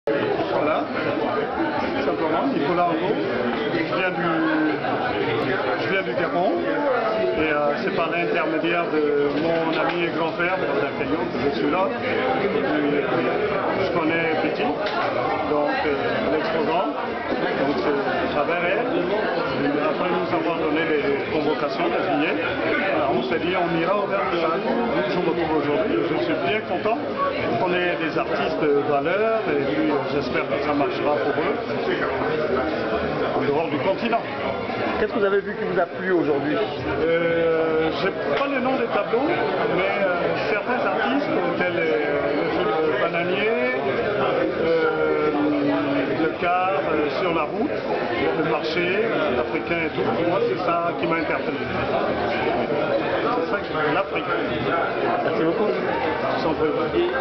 Voilà, simplement, Nicolas Angot. Je viens du Gabon et c'est par l'intermédiaire de mon ami et grand frère, Bernard Caillot, que je suis là. Et puis, je connais Petit, donc l'exposant, donc c'est à travers elle. Après nous avoir donné les convocations, les billets, on s'est dit on ira au vernissage. Je me retrouve aujourd'hui, je suis bien content. On est des artistes de valeur et puis j'espère que ça marchera pour eux en dehors du continent. Qu'est-ce que vous avez vu qui vous a plu aujourd'hui? Je n'ai pas le nom des tableaux, mais certains artistes tels le bananier, le car sur la route, le marché africain et tout, pour moi c'est ça qui m'a interpellé. C'est ça qui l'Afrique. Merci beaucoup. Sans problème.